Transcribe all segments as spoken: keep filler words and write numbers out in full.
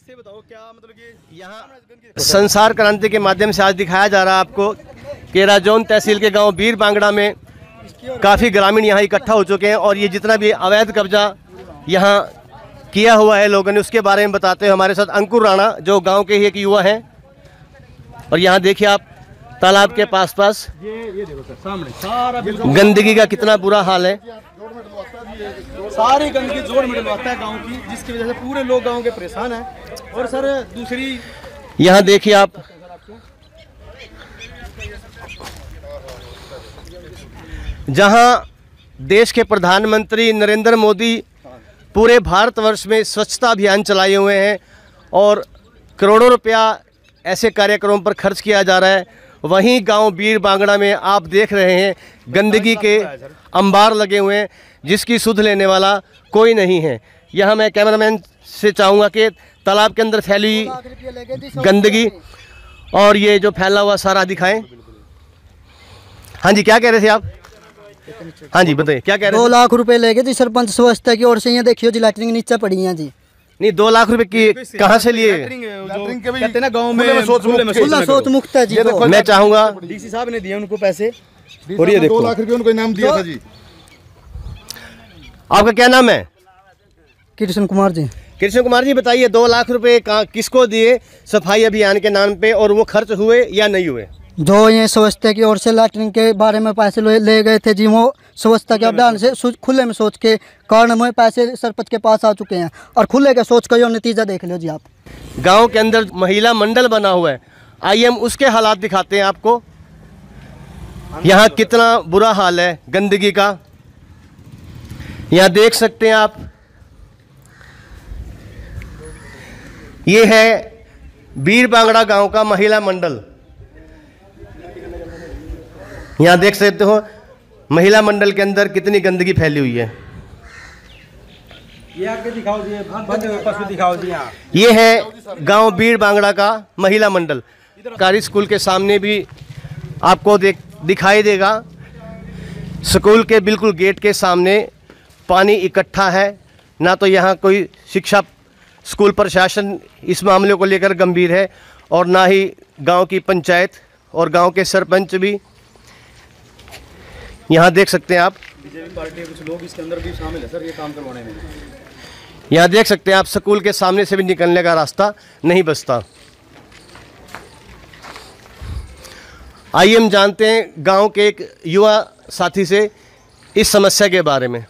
से बताओ क्या मतलब कि यहाँ संसार क्रांति के माध्यम से आज दिखाया जा रहा है आपको कि राजौन तहसील के गांव बीर बांगड़ा में काफ़ी ग्रामीण यहाँ इकट्ठा हो चुके हैं और ये जितना भी अवैध कब्जा यहाँ किया हुआ है लोगों ने उसके बारे में बताते हैं हमारे साथ अंकुर राणा जो गांव के ही एक युवा हैं। और यहाँ देखिए आप तालाब के पास पास ये ये देखो सर सामने सारा गंदगी का कितना बुरा हाल है। सारी गंदगी जोड़ मिलवाता है गांव की, जिसकी वजह से पूरे लोग गांव के परेशान हैं। और सर दूसरी यहाँ देखिए आप जहाँ देश के प्रधानमंत्री नरेंद्र मोदी पूरे भारतवर्ष में स्वच्छता अभियान चलाए हुए हैं और करोड़ों रुपया ऐसे कार्यक्रमों पर खर्च किया जा रहा है, वहीं गांव बीर बांगड़ा में आप देख रहे हैं गंदगी के अंबार लगे हुए हैं जिसकी सुध लेने वाला कोई नहीं है। यहाँ मैं कैमरामैन से चाहूँगा कि तालाब के अंदर फैली गंदगी और ये जो फैला हुआ सारा दिखाएं। हाँ जी, क्या कह रहे थे आप? हाँ जी बताइए, क्या कह रहे थे? दो लाख रुपए लेके जी सरपंच स्वच्छता की ओर से। ये देखियो जी लैटरिंग नीचे पड़ी है जी। नहीं, दो लाख रुपए की कहाँ से लिए? कहते हैं ना गांव में खुला सोच मुक्त है जी। मैं चाहूँगा डीसी साहब ने दिए उनको पैसे और ये देखो दो लाख रुपए उनको इनाम दिया था जी। आपका क्या नाम है? कृष्ण कुमार जी। कृष्ण कुमार जी बताइए, दो लाख रुपए किसको दिए सफाई अभियान के नाम पे और वो खर्च हुए या नहीं हुए? जो ये स्वच्छता की ओर से लैटरिन के बारे में पैसे ले गए थे जी, वो स्वच्छता के अभियान से खुले में सोच के कारण में पैसे सरपंच के पास आ चुके हैं और खुले के सोच का यो नतीजा देख लो जी आप। गांव के अंदर महिला मंडल बना हुआ है, आइए हम उसके हालात दिखाते हैं आपको। यहाँ कितना बुरा हाल है गंदगी का, यहाँ देख सकते हैं आप। ये है बीर बांगड़ा गांव का महिला मंडल। यहाँ देख सकते हो महिला मंडल के अंदर कितनी गंदगी फैली हुई है। ये आगे दिखाओ जी, पशु दिखाओ जी। यहाँ ये है गांव बीर बांगड़ा का महिला मंडल। सरकारी स्कूल के सामने भी आपको देख दिखाई देगा, स्कूल के बिल्कुल गेट के सामने पानी इकट्ठा है। ना तो यहाँ कोई शिक्षा स्कूल प्रशासन इस मामले को लेकर गंभीर है और ना ही गांव की पंचायत और गांव के सरपंच भी। यहाँ देख सकते हैं आप बीजेपी पार्टी के कुछ लोग इसके अंदर भी शामिल है सर ये काम करवाने में। यहाँ देख सकते हैं आप स्कूल के सामने से भी निकलने का रास्ता नहीं बचता। आइए हम जानते हैं गांव के एक युवा साथी से इस समस्या के बारे में।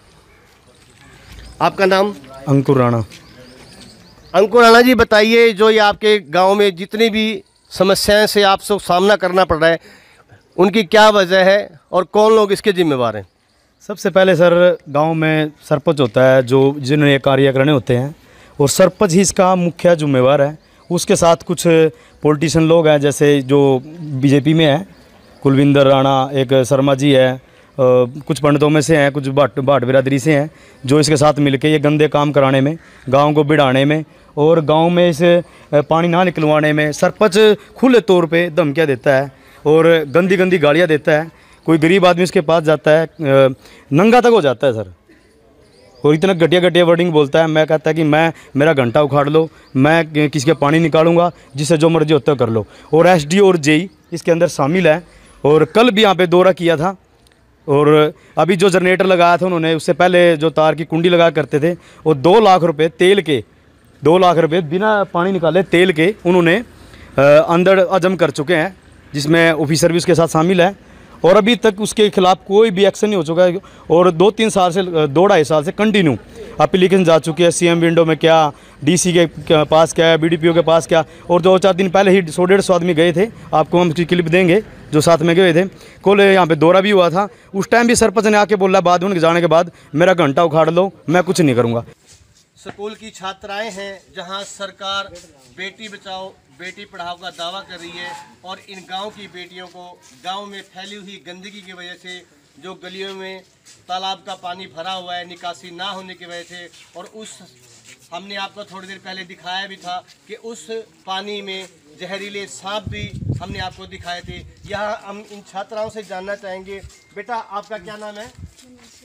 आपका नाम? अंकुर राणा। अंकुर राणा जी बताइए, जो ये आपके गांव में जितनी भी समस्याएं से आपको सामना करना पड़ रहा है उनकी क्या वजह है और कौन लोग इसके जिम्मेवार हैं? सबसे पहले सर गांव में सरपंच होता है जो जिन्होंने ये कार्य करने होते हैं और सरपंच ही इसका मुख्य जिम्मेवार है। उसके साथ कुछ पॉलिटिशियन लोग हैं जैसे जो बीजेपी में है, कुलविंदर राणा, एक शर्मा जी है, कुछ पंडितों में से हैं, कुछ भाट भाट बिरादरी से हैं जो इसके साथ मिलके ये गंदे काम कराने में, गांव को बिड़ाने में और गांव में इस पानी ना निकलवाने में सरपंच खुले तौर पे धमकियाँ देता है और गंदी गंदी गालियाँ देता है। कोई गरीब आदमी उसके पास जाता है नंगा तक हो जाता है सर, और इतना घटिया घटिया वर्डिंग बोलता है। मैं कहता है कि मैं मेरा घंटा उखाड़ लो, मैं किसी के पानी निकालूंगा, जिससे जो मर्जी होता है कर लो। और एसडी और जेई इसके अंदर शामिल है। और कल भी यहाँ पे दौरा किया था और अभी जो जनरेटर लगाया था उन्होंने, उससे पहले जो तार की कुंडी लगा करते थे, वो दो लाख रुपये तेल के दो लाख रुपये बिना पानी निकाले तेल के उन्होंने अंदर अजम कर चुके हैं, जिसमें ऑफिसर भी उसके साथ शामिल है। और अभी तक उसके खिलाफ कोई भी एक्शन नहीं हो चुका है और दो तीन साल से दो ढाई साल से कंटिन्यू एप्लीकेशन जा चुकी है। सीएम विंडो में क्या, डीसी के पास क्या है, बीडीपीओ के पास क्या। और दो चार दिन पहले ही सौ डेढ़ सौ आदमी गए थे, आपको हम क्लिप देंगे जो साथ में गए थे। कल यहाँ पे दौरा भी हुआ था, उस टाइम भी सरपंच ने आके बोला बाद में उनके जाने के बाद, मेरा घंटा उखाड़ लो, मैं कुछ नहीं करूँगा। स्कूल की छात्राएं हैं जहां सरकार बेटी बचाओ बेटी पढ़ाओ का दावा कर रही है और इन गांव की बेटियों को गांव में फैली हुई गंदगी की वजह से, जो गलियों में तालाब का पानी भरा हुआ है निकासी ना होने की वजह से, और उस हमने आपको थोड़ी देर पहले दिखाया भी था कि उस पानी में जहरीले सांप भी हमने आपको दिखाए थे। यहाँ हम इन छात्राओं से जानना चाहेंगे, बेटा आपका क्या नाम है?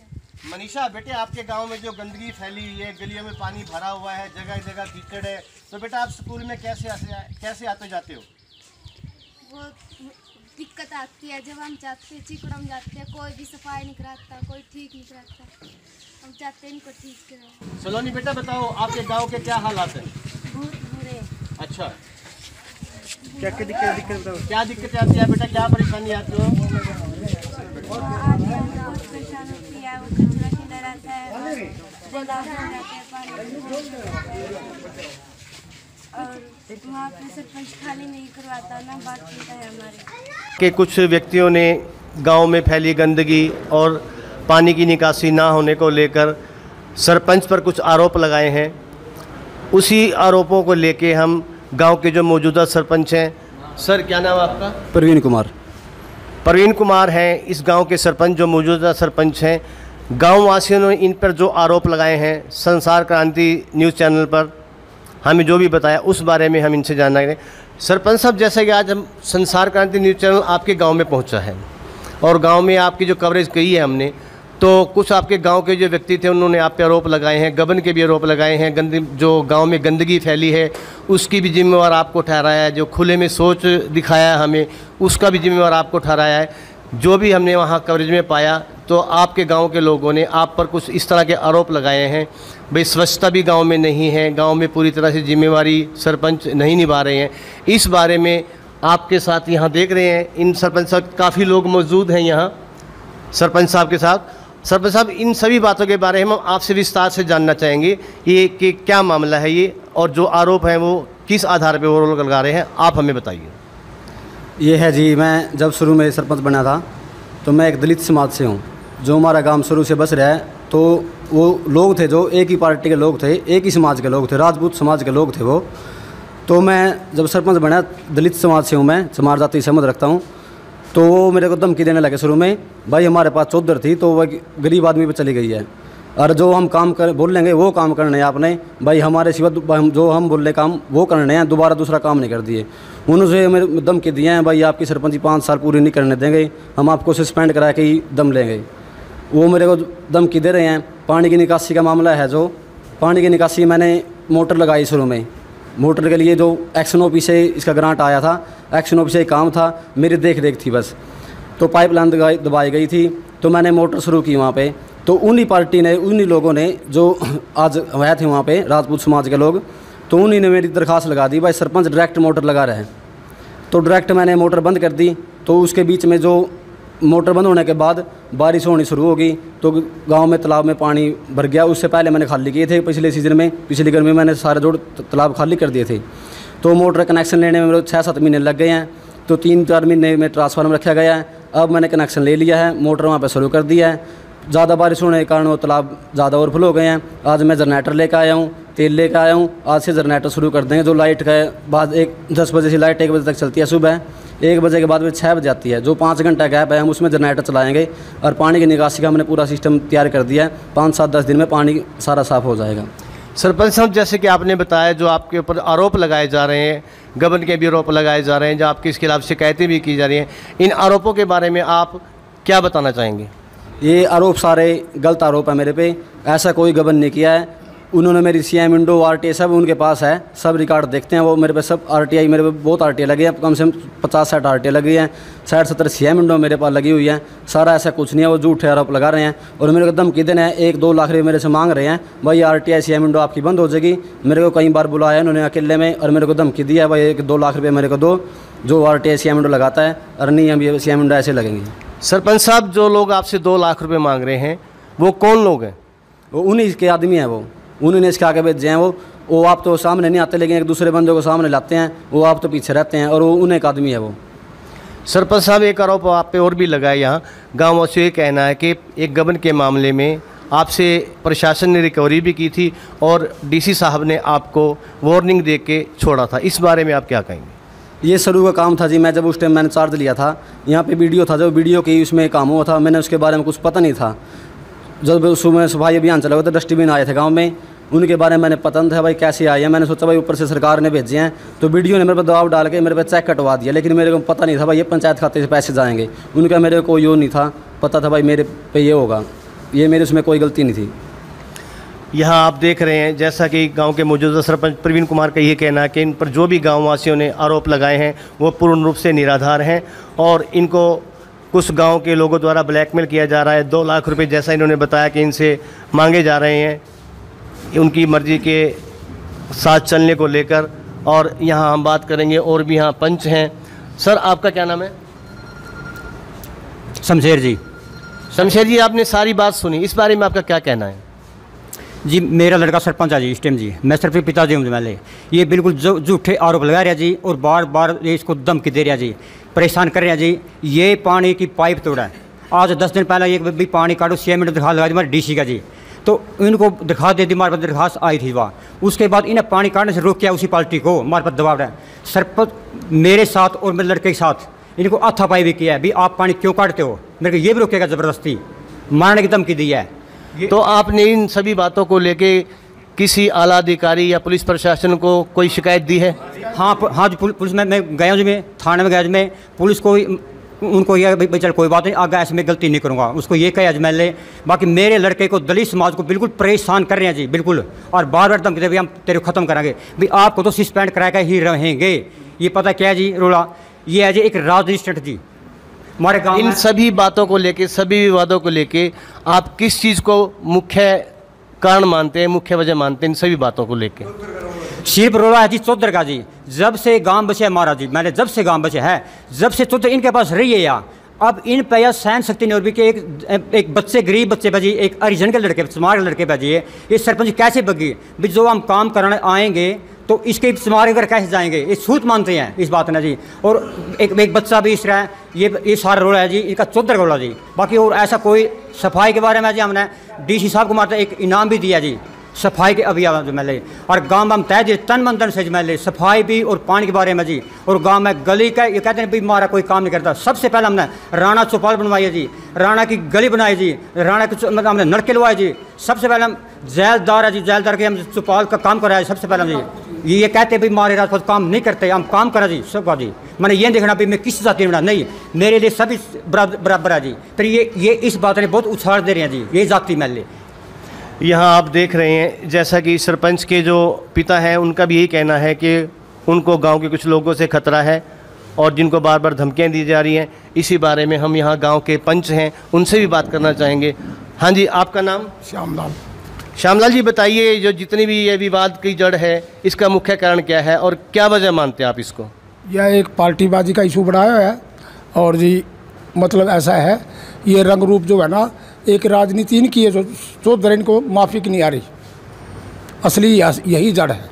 मनीषा बेटे, आपके गांव में जो गंदगी फैली हुई है, गलियों में पानी भरा हुआ है, जगह जगह कीचड़ है, तो बेटा आप स्कूल में कैसे आते कैसे आते जाते हो? वो दिक्कत आती है जब हम जाते हैं, चिकड़म जाते हैं, कोई भी सफाई नहीं कराता, कोई ठीक नहीं कराता, हम चाहते हैं इनको ठीक करें। सलोनी बेटा बताओ, आपके गांव के क्या हालात हैं? बहुत बुरे। अच्छा, क्या क्या दिक्कत दिक्कत बताओ, क्या दिक्कतें आती है बेटा, क्या परेशानी आती हो? बहुत परेशान होती है, वो कचरा खिला रहता है, तालाब में जाते हैं पानी, और वहाँ पे सरपंच खाली नहीं करवाता, ना बात सुनता है हमारे। कि कुछ व्यक्तियों ने गांव में फैली गंदगी और पानी की निकासी ना होने को लेकर सरपंच पर कुछ आरोप लगाए हैं। उसी आरोपों को लेके हम गांव के जो मौजूदा सरपंच हैं, सर क्या नाम है आपका? प्रवीण कुमार। प्रवीण कुमार हैं इस गांव के सरपंच, जो मौजूदा सरपंच हैं। गांव वासियों ने इन पर जो आरोप लगाए हैं संसार क्रांति न्यूज़ चैनल पर हमें जो भी बताया, उस बारे में हम इनसे जानना चाहेंगे। सरपंच साहब, जैसा कि आज हम संसार क्रांति न्यूज़ चैनल आपके गांव में पहुंचा है और गांव में आपकी जो कवरेज की है हमने, तो कुछ आपके गांव के जो व्यक्ति थे उन्होंने आप पे आरोप लगाए हैं, गबन के भी आरोप लगाए हैं, गंद जो गांव में गंदगी फैली है उसकी भी जिम्मेवार आपको ठहराया है, जो खुले में सोच दिखाया है हमें उसका भी जिम्मेवार आपको ठहराया है। जो भी हमने वहाँ कवरेज में पाया, तो आपके गांव के लोगों ने आप पर कुछ इस तरह के आरोप लगाए हैं, भाई स्वच्छता भी गांव में नहीं है, गांव में पूरी तरह से जिम्मेवारी सरपंच नहीं निभा रहे हैं। इस बारे में आपके साथ यहाँ देख रहे हैं इन सरपंच साहब, काफ़ी लोग मौजूद हैं यहाँ सरपंच साहब के साथ। सरपंच साहब, इन सभी बातों के बारे में हम आपसे विस्तार से जानना चाहेंगे, ये कि क्या मामला है ये, और जो आरोप हैं वो किस आधार पर वो लोग लगा रहे हैं, आप हमें बताइए। ये है जी, मैं जब शुरू में सरपंच बना था तो मैं एक दलित समाज से हूँ, जो हमारा गांव शुरू से बस रहा है। तो वो लोग थे जो एक ही पार्टी के लोग थे, एक ही समाज के लोग थे, राजपूत समाज के लोग थे वो। तो मैं जब सरपंच बना, दलित समाज से हूँ मैं, समाज जाति समझ रखता हूँ, तो वो मेरे को धमकी देने लगे शुरू में, भाई हमारे पास चौधर थी तो वह गरीब आदमी पे चली गई है, और जो हम काम कर बोल लेंगे वो काम करने हैं आपने, भाई हमारे सिवा जो हम बोल रहे काम वो करने हैं, दोबारा दूसरा काम नहीं कर दिए। उन्होंने मेरे धमकी दिए हैं, भाई आपकी सरपंची पाँच साल पूरी नहीं करने देंगे, हम आपको सस्पेंड करा के ही दम लेंगे। वो मेरे को धमकी दे रहे हैं। पानी की निकासी का मामला है, जो पानी की निकासी मैंने मोटर लगाई शुरू में, मोटर के लिए जो एक्शन ऑफिस से इसका ग्रांट आया था, एक्शन ऑफिस से काम था, मेरी देख रेख थी बस। तो पाइपलाइन दबाई दबाई गई थी, तो मैंने मोटर शुरू की वहाँ पे। तो उन्हीं पार्टी ने, उन्हीं लोगों ने जो आज आए थे वहाँ पे, राजपूत समाज के लोग, तो उन्हीं ने मेरी दरख्वास्त लगा दी, भाई सरपंच डायरेक्ट मोटर लगा रहे हैं। तो डायरेक्ट मैंने मोटर बंद कर दी। तो उसके बीच में जो मोटर बंद होने के बाद बारिश होनी शुरू हो गई, तो गांव में तालाब में पानी भर गया। उससे पहले मैंने खाली किए थे पिछले सीज़न में, पिछली गर्मी में मैंने सारे जोड़ तालाब खाली कर दिए थे। तो मोटर कनेक्शन लेने में मेरे छः सात महीने लग गए हैं। तो तीन चार महीने में ट्रांसफार्मर रखा गया है। अब मैंने कनेक्शन ले लिया है, मोटर वहाँ पर शुरू कर दिया है। ज़्यादा बारिश होने के कारण वो तालाब ज़्यादा ओवरफ्लो हो गए हैं। आज मैं जनरेटर लेकर आया हूँ, तेल लेकर आया हूँ। आज से जनरेटर शुरू कर देंगे, जो लाइट का बाद एक दस बजे से लाइट एक बजे तक चलती है सुबह, एक बजे के बाद में छः बजे आती है। जो पाँच घंटा गैप है हम उसमें जनरेटर चलाएंगे, और पानी की निकासी का हमने पूरा सिस्टम तैयार कर दिया है। पाँच सात दस दिन में पानी सारा साफ़ हो जाएगा। सरपंच साहब, जैसे कि आपने बताया, जो आपके ऊपर आरोप लगाए जा रहे हैं, गबन के भी आरोप लगाए जा रहे हैं, जो आपके इसके खिलाफ शिकायतें भी की जा रही हैं, इन आरोपों के बारे में आप क्या बताना चाहेंगे? ये आरोप सारे गलत आरोप है मेरे पे। ऐसा कोई गबन नहीं किया है। उन्होंने मेरी C M Indo R T I सब उनके पास है, सब रिकॉर्ड देखते हैं वो मेरे पे। सब आर टी आई मेरे पे बहुत आर टी आई लगी है, कम से कम पचास साठ आर टी आई लगी है, साठ सत्तर सी एम इंडो मेरे पास लगी हुई है। सारा ऐसा कुछ नहीं है, वो झूठे आरोप लगा रहे हैं और मेरे को धमकी देने हैं। एक दो लाख रुपये मेरे से मांग रहे हैं, भाई R T I C M Indo आपकी बंद हो जाएगी। मेरे को कई बार बुलाया उन्होंने अकेले में और मेरे को धमकी दिया, भाई एक दो लाख रुपये मेरे को दो, जो R T I C M Indo लगाता है, और नहीं हम ये सी एम इंडो ऐसे लगेंगे। सरपंच साहब, जो लोग आपसे दो लाख रुपए मांग रहे हैं वो कौन लोग हैं? वो उन्हीं के आदमी हैं, वो उन्होंने इसके आगे भेजे हैं। वो वो आप तो सामने नहीं आते, लेकिन एक दूसरे बंदों को सामने लाते हैं, वो आप तो पीछे रहते हैं, और वो उन्हीं का आदमी है वो। सरपंच साहब, एक आरोप आप पे और भी लगा है यहाँ। गाँव वासियों ये कहना है कि एक गबन के मामले में आपसे प्रशासन ने रिकवरी भी की थी और डी सी साहब ने आपको वार्निंग दे के छोड़ा था। इस बारे में आप क्या कहेंगे? ये शुरू का काम था जी। मैं जब उस टाइम मैंने चार्ज लिया था, यहाँ पे वीडियो था, जो वीडियो की उसमें काम हुआ था, मैंने उसके बारे में कुछ पता नहीं था। जब उसमें सफाई अभियान चला हुआ था, डस्टबिन आए थे गांव में, उनके बारे में मैंने पता नहीं था भाई कैसे आए हैं। मैंने सोचा भाई ऊपर से सरकार ने भेजे हैं, तो वीडियो ने मेरे पर दबाव डाल के मेरे पे चेक कटवा दिया, लेकिन मेरे को पता नहीं था भाई ये पंचायत खाते से पैसे जाएंगे। उनका मेरे को कोई वो नहीं था, पता था भाई मेरे पे ये होगा। ये मेरे उसमें कोई गलती नहीं थी। यहाँ आप देख रहे हैं जैसा कि गांव के मौजूदा सरपंच प्रवीण कुमार का ये कहना है कि इन पर जो भी गाँव वासियों ने आरोप लगाए हैं वो पूर्ण रूप से निराधार हैं और इनको कुछ गांव के लोगों द्वारा ब्लैकमेल किया जा रहा है। दो लाख रुपए जैसा इन्होंने बताया कि इनसे मांगे जा रहे हैं उनकी मर्जी के साथ चलने को लेकर। और यहाँ हम बात करेंगे और भी यहाँ पंच हैं। सर आपका क्या नाम है? शमशेर जी। शमशेर जी, आपने सारी बात सुनी, इस बारे में आपका क्या कहना है? जी मेरा लड़का सरपंच है जी इस टाइम जी, मैं सिर्फ पिताजी हूँ मैंने। ये बिल्कुल जो झूठे आरोप लगा रहा जी और बार बार ये इसको धमकी दे रहा जी, परेशान कर रहा जी। ये पानी की पाइप तोड़ा है, आज दस दिन पहले ये भी पानी काटो छः मिनट दिखा लगा दी हमारे डीसी का जी, तो इनको दिखा दे दी, हमारे पास दरखास्त आई थी वहाँ। उसके बाद इन्हें पानी काटने से रोक किया उसी पार्टी को, हमारे पास दबाव रहा है। सरपंच मेरे साथ और मेरे लड़के के साथ इनको हाथापाई भी किया है भी आप पानी क्यों काटते हो, मेरे को ये भी रोकेगा ज़बरदस्ती, मारने की धमकी दी है। तो आपने इन सभी बातों को लेके किसी आला अधिकारी या पुलिस प्रशासन को कोई शिकायत दी है? हाँ प, हाँ जी पुलिस में मैं गया हूँ जी, मैं थाने में गया जी, मैं पुलिस को उनको यह भाई चल कोई बात नहीं, आगे ऐसे मैं गलती नहीं करूँगा, उसको ये कहा एम एल ए। बाकी मेरे लड़के को दलित समाज को बिल्कुल परेशान कर रहे हैं जी बिल्कुल, और बार बार धमकी दे भी हम तेरे को ख़त्म कराएंगे भी, आपको तो सस्पेंड करा के ही रहेंगे। ये पता क्या है जी रोला, ये है जी एक राजनीति स्टंट जी हमारे गाँव। इन सभी बातों को लेके, सभी विवादों को लेके आप किस चीज़ को मुख्य कारण मानते हैं, मुख्य वजह मानते हैं इन सभी बातों को लेके? सिर्फ रोला है जी चौधर का जी, जब से गांव बचे हमारा जी, मैंने जब से गांव बचे है, जब से चौधर इनके पास रही है या अब इन पे या सहन शक्ति नहीं, और भी कि एक एक बच्चे गरीब बच्चे बजी, एक हरिजन के लड़के समाज के लड़के बजी है, ये सरपंच कैसे बगी भी, जो हम काम कराने आएंगे तो इसके समाज घर कैसे जाएंगे, ये सूत मानते हैं इस बात ने जी। और एक एक बच्चा भी इस रहा है, ये ये सारा रोला है जी इनका चौधर रोला जी। बाकी और ऐसा कोई सफाई के बारे में जी हमने डीसी साहब को मारते एक इनाम भी दिया जी सफाई के अभियान में, और गांव में हम तय दिए तन मन धन से मैं सफाई भी और पानी के बारे में जी। और गांव में गली का ये कहते हैं भाई हमारा कोई काम नहीं करता, सबसे पहले हमने राणा चौपाल बनवाई है जी, राणा की गली बनाई जी, राणा की मतलब हमने नलके लवाए जी। सबसे पहले हम जेलदार है जी, जेलदार के हम चौपाल का काम कराया सबसे पहले जी। ये ये कहते भाई हमारे रात काम नहीं करते, हम काम करा जी सब जी। मैंने ये देखना भी मैं किस जाति में बना, नहीं मेरे लिए सभी बराबर है जी। फिर ये ये इस बात ने बहुत उछाल दे रहे हैं जी ये जाति मेले। यहाँ आप देख रहे हैं जैसा कि सरपंच के जो पिता हैं उनका भी यही कहना है कि उनको गांव के कुछ लोगों से खतरा है और जिनको बार बार धमकियाँ दी जा रही हैं। इसी बारे में हम यहाँ गांव के पंच हैं उनसे भी बात करना चाहेंगे। हाँ जी, आपका नाम? श्यामलाल। श्यामलाल जी, बताइए जो जितनी भी ये विवाद की जड़ है इसका मुख्य कारण क्या है और क्या वजह मानते हैं आप इसको? यह एक पार्टीबाजी का इशू बढ़ाया है और जी मतलब ऐसा है, ये रंग रूप जो है ना एक राजनीति इनकी है जो चौधर इनको माफ़ी की नहीं आ रही, असली यही जड़ है।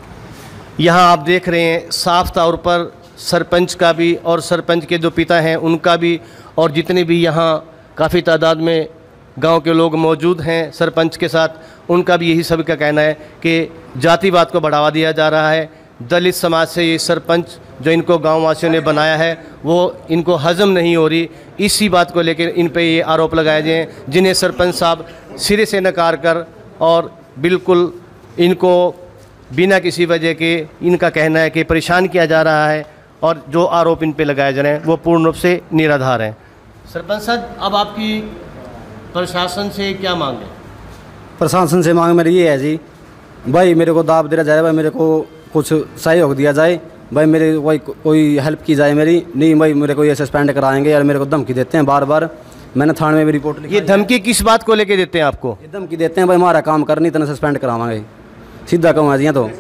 यहाँ आप देख रहे हैं साफ तौर पर सरपंच का भी और सरपंच के जो पिता हैं उनका भी और जितने भी यहाँ काफ़ी तादाद में गांव के लोग मौजूद हैं सरपंच के साथ, उनका भी यही सब का कहना है कि जातिवाद को बढ़ावा दिया जा रहा है। दलित समाज से ये सरपंच जो इनको गांव वासियों ने बनाया है वो इनको हजम नहीं हो रही, इसी बात को लेकर इन पे ये आरोप लगाए गए हैं जिन्हें सरपंच साहब सिरे से नकार कर और बिल्कुल इनको बिना किसी वजह के इनका कहना है कि परेशान किया जा रहा है और जो आरोप इन पे लगाए जा रहे हैं वो पूर्ण रूप से निराधार हैं। सरपंच साहब, अब आपकी प्रशासन से क्या मांग है? प्रशासन से मांग मेरी ये है जी, भाई मेरे को दाब दिया जाए, भाई मेरे को कुछ सहयोग दिया जाए, भाई मेरे कोई कोई हेल्प की जाए मेरी। नहीं भाई मेरे को ये सस्पेंड कराएंगे यार, मेरे को धमकी देते हैं बार बार। मैंने थाने में भी रिपोर्ट लिखी। ये धमकी किस बात को लेके देते हैं आपको? ये धमकी देते हैं भाई हमारा काम कर, नहीं तेना सस्पेंड करावांगे, सीधा कहूँगा जी। तो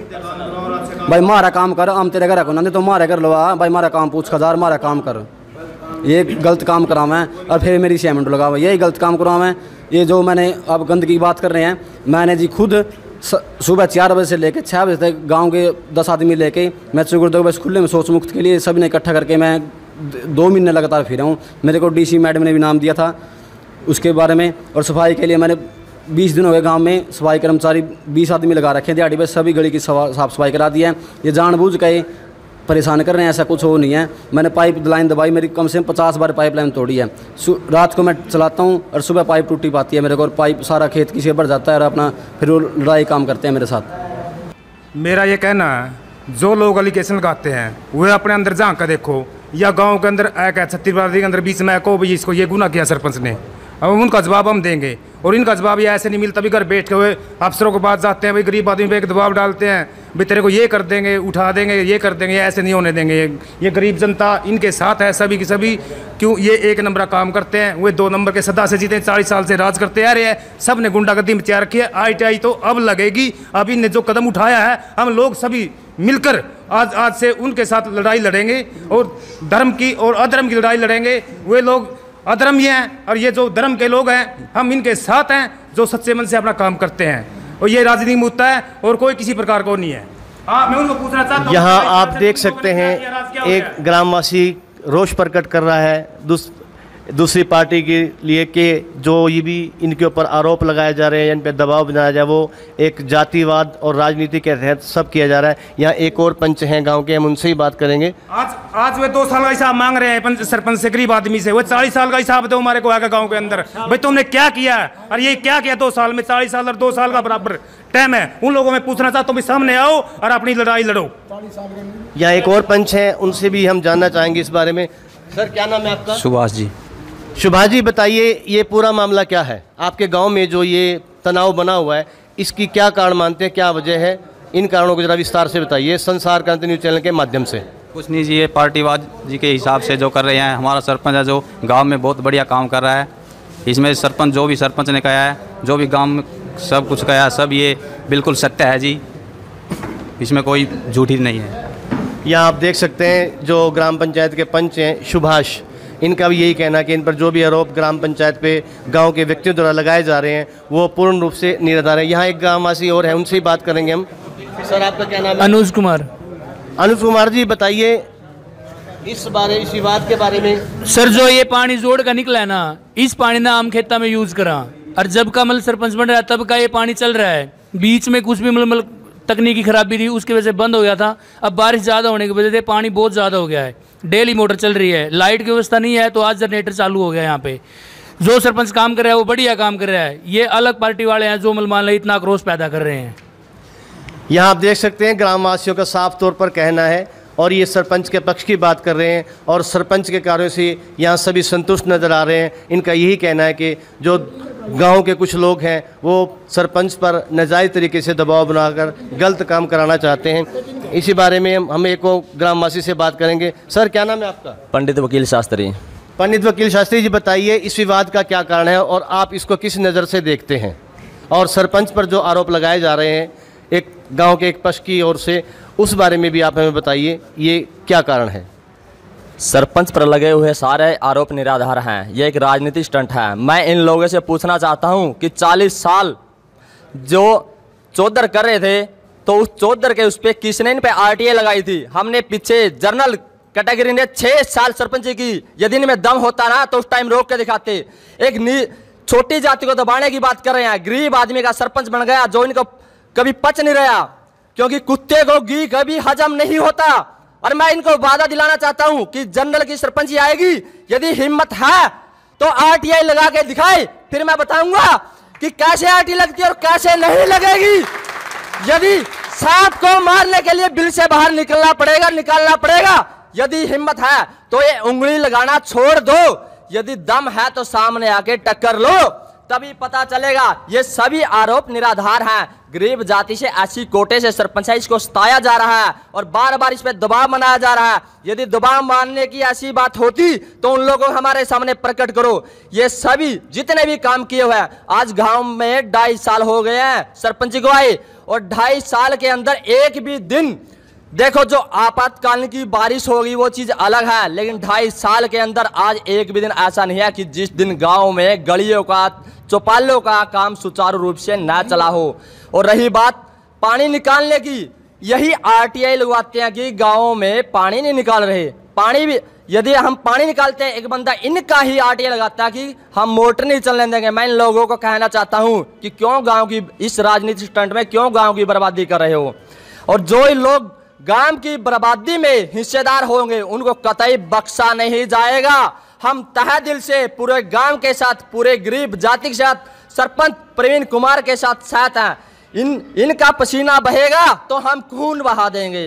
भाई हमारा काम कर, हम तेरे घर को नहीं तो हमारे घर लवा, भाई हमारा काम पूछ खजार, हमारा काम कर, ये गलत काम करावें और फिर मेरी सीमेंट लगावे, यही गलत काम करावें। ये जो मैंने अब गंदगी की बात कर रहे हैं, मैंने जी खुद सुबह चार बजे से लेकर छः बजे तक गांव के दस आदमी लेके मैं चुगुर्दो बस खुले में सोच मुक्त के लिए सभी ने इकट्ठा करके मैं दो महीने लगातार फिरा हूँ। मेरे को डीसी मैडम ने भी नाम दिया था उसके बारे में। और सफाई के लिए मैंने बीस दिन हो गए गांव में सफाई कर्मचारी बीस आदमी लगा रखे हैं दिहाड़ी बस, सभी गली की साफ सफाई करा दी है। ये जानबूझ के परेशान कर रहे हैं, ऐसा कुछ हो नहीं है। मैंने पाइप लाइन दबाई, मेरी कम से कम पचास बार पाइप लाइन तोड़ी है। रात को मैं चलाता हूँ और सुबह पाइप टूटी पाती है मेरे को, और पाइप सारा खेत किसी भर जाता है और अपना फिर वो लड़ाई काम करते हैं मेरे साथ। मेरा ये कहना है, जो लोग एलिगेशन लगाते हैं वे अपने अंदर झांक कर देखो, या गांव के अंदर एक छत्तीसगढ़ के अंदर बीच में को भी इसको ये गुनाह किया सरपंच ने, अब उनका जवाब हम देंगे, और इनका जवाब ये ऐसे नहीं मिलता भी घर बैठ के हुए अफसरों के पास जाते हैं, भाई गरीब आदमी पे एक दबाव डालते हैं, भाई तेरे को ये कर देंगे, उठा देंगे, ये कर देंगे, ऐसे नहीं होने देंगे। ये गरीब जनता इनके साथ है, सभी की सभी। क्यों ये एक नंबर का काम करते हैं, वे दो नंबर के सदा से जीते, चालीस साल से राज करते आ रहे हैं, सब ने गुंडागर्दी मचा रखी है। आई टी आई तो अब लगेगी, अब इनने जो कदम उठाया है, हम लोग सभी मिलकर आज आज से उनके साथ लड़ाई लड़ेंगे, और धर्म की और अधर्म की लड़ाई लड़ेंगे। वे लोग अधर्मी हैं और ये जो धर्म के लोग हैं, हम इनके साथ हैं जो सच्चे मन से अपना काम करते हैं, और ये राजनीति में मुद्दा है और कोई किसी प्रकार को नहीं है। हाँ, मैं उनको पूछना चाहता हूँ, यहाँ आप देख सकते हैं एक ग्रामवासी रोष प्रकट कर रहा है दूस, दूसरी पार्टी के लिए कि जो ये भी इनके ऊपर आरोप लगाए जा रहे हैं, इन पर दबाव बनाया जाए, वो एक जातिवाद और राजनीति के तहत सब किया जा रहा है। यहाँ एक और पंच हैं गांव के, हम उनसे ही बात करेंगे। आज आज वे दो साल का हिसाब मांग रहे हैं सरपंच से, गरीब आदमी से। वो चालीस साल का हिसाब दो हमारे को आगे गाँव के अंदर, भाई तुमने क्या किया और ये क्या किया दो साल में। चालीस साल और दो साल का बराबर टाइम है। उन लोगों में पूछना चाहता हूँ, सामने आओ और अपनी लड़ाई लड़ो। यहाँ एक और पंच हैं, उनसे भी हम जानना चाहेंगे इस बारे में। सर, क्या नाम है आपका? सुभाष जी। सुभाष जी, बताइए ये पूरा मामला क्या है? आपके गांव में जो ये तनाव बना हुआ है, इसकी क्या कारण मानते हैं, क्या वजह है? इन कारणों को जरा विस्तार से बताइए संसार क्रांति न्यूज़ चैनल के माध्यम से। कुछ नहीं जी, ये पार्टीवाद जी के हिसाब से जो कर रहे हैं। हमारा सरपंच है जो गांव में बहुत बढ़िया काम कर रहा है। इसमें सरपंच जो भी सरपंच ने कहा है, जो भी गाँव में सब कुछ कहा है, सब ये बिल्कुल सत्य है जी, इसमें कोई झूठी नहीं है। यहाँ आप देख सकते हैं जो ग्राम पंचायत के पंच हैं सुभाष, इनका भी यही कहना है कि इन पर जो भी आरोप ग्राम पंचायत पे गांव के व्यक्तियों द्वारा लगाए जा रहे हैं वो पूर्ण रूप से निराधार है। यहाँ एक ग्रामवासी और है, उनसे ही बात करेंगे हम। सर, आपका क्या नाम है? अनुज कुमार। अनुज कुमार जी, बताइए इस बारे इस विवाद के बारे में। सर, जो ये पानी जोड़ का निकला है ना, इस पानी ना आम खेता में यूज करा, और जब का मतलब सरपंच बन रहा है तब का ये पानी चल रहा है। बीच में कुछ भी मतलब तकनीकी खराबी थी, उसकी वजह से बंद हो गया था। अब बारिश ज़्यादा होने की वजह से पानी बहुत ज़्यादा हो गया है। डेली मोटर चल रही है, लाइट की व्यवस्था नहीं है तो आज जनरेटर चालू हो गया। यहाँ पे जो सरपंच काम कर रहा है वो बढ़िया काम कर रहा है। ये अलग पार्टी वाले हैं जो मान लो इतना आक्रोश पैदा कर रहे हैं। यहाँ आप देख सकते हैं ग्रामवासियों का साफ तौर पर कहना है, और ये सरपंच के पक्ष की बात कर रहे हैं, और सरपंच के कार्यों से यहाँ सभी संतुष्ट नज़र आ रहे हैं। इनका यही कहना है कि जो गांव के कुछ लोग हैं वो सरपंच पर नाजायज़ तरीके से दबाव बनाकर गलत काम कराना चाहते हैं। इसी बारे में हम एक और ग्रामवासी से बात करेंगे। सर, क्या नाम है आपका? पंडित वकील शास्त्री। पंडित वकील शास्त्री जी, बताइए इस विवाद का क्या कारण है और आप इसको किस नज़र से देखते हैं? और सरपंच पर जो आरोप लगाए जा रहे हैं एक गांव के एक पक्ष की ओर से, उस बारे में भी आप हमें बताइए, ये क्या कारण है? सरपंच पर लगे हुए सारे आरोप निराधार हैं। ये एक राजनीतिक स्टंट है। मैं इन लोगों से पूछना चाहता हूं कि चालीस साल जो चौधर कर रहे थे तो उस चौधर के उस पर किसने इन पे आर टी आई लगाई थी? हमने पीछे जर्नल कैटेगरी ने छः साल सरपंच की, यदि इनमें दम होता ना तो उस टाइम रोक के दिखाते। एक छोटी जाति को दबाने की बात कर रहे हैं। गरीब आदमी का सरपंच बन गया जो इनको कभी पच नहीं रहा, क्योंकि कुत्ते को घी कभी हजम नहीं होता। और मैं इनको वादा दिलाना चाहता हूं कि जनरल की सरपंची आएगी, यदि हिम्मत है तो आरटीआई लगा के दिखाए, फिर मैं बताऊंगा कि कैसे आरटीआई लगती है और कैसे नहीं लगेगी। यदि सांप को मारने के लिए बिल से बाहर निकलना पड़ेगा, निकालना पड़ेगा। यदि हिम्मत है तो ये उंगली लगाना छोड़ दो, यदि दम है तो सामने आके टक्कर लो, तभी पता चलेगा। ये सभी आरोप निराधार हैं। गरीब जाति से ऐसी कोटे से सरपंच इसको सताया जा रहा है और बार बार इस पे दबाव बनाया जा रहा है। यदि दबाव मानने की ऐसी बात होती तो उन लोगों को हमारे सामने प्रकट करो। ये सभी जितने भी काम किए हुए हैं, आज गांव में ढाई साल हो गए हैं सरपंच को आए, और ढाई साल के अंदर एक भी दिन, देखो जो आपातकालीन की बारिश होगी वो चीज अलग है, लेकिन ढाई साल के अंदर आज एक भी दिन ऐसा नहीं है कि जिस दिन गांव में गलियों का, चौपालों का काम सुचारू रूप से न चला हो। और रही बात पानी निकालने की, यही आरटीआई लगवाते हैं कि गाँव में पानी नहीं निकाल रहे। पानी भी यदि हम पानी निकालते हैं, एक बंदा इनका ही आरटीआई लगाता है कि हम मोटर नहीं चलने देंगे। मैं इन लोगों को कहना चाहता हूं कि क्यों गांव की इस राजनीतिक स्टंट में क्यों गांव की बर्बादी कर रहे हो, और जो लोग गांव की बर्बादी में हिस्सेदार होंगे उनको कतई बख्शा नहीं जाएगा। हम तहे दिल से पूरे गांव के साथ, पूरे गरीब जाति के साथ, सरपंच प्रवीण कुमार के साथ साथ हैं। इन इनका पसीना बहेगा तो हम खून बहा देंगे।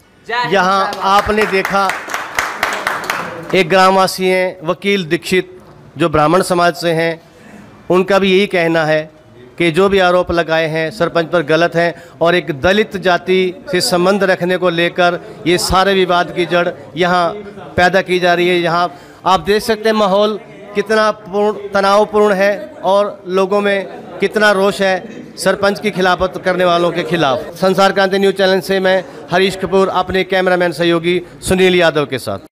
यहाँ आपने देखा एक ग्रामवासी हैं वकील दीक्षित, जो ब्राह्मण समाज से हैं, उनका भी यही कहना है कि जो भी आरोप लगाए हैं सरपंच पर गलत हैं और एक दलित जाति से संबंध रखने को लेकर ये सारे विवाद की जड़ यहाँ पैदा की जा रही है। यहाँ आप देख सकते हैं माहौल कितना पूर्ण तनावपूर्ण है और लोगों में कितना रोष है सरपंच की खिलाफत करने वालों के खिलाफ। संसार क्रांति न्यूज़ चैनल से मैं हरीश कपूर अपने कैमरामैन सहयोगी सुनील यादव के साथ।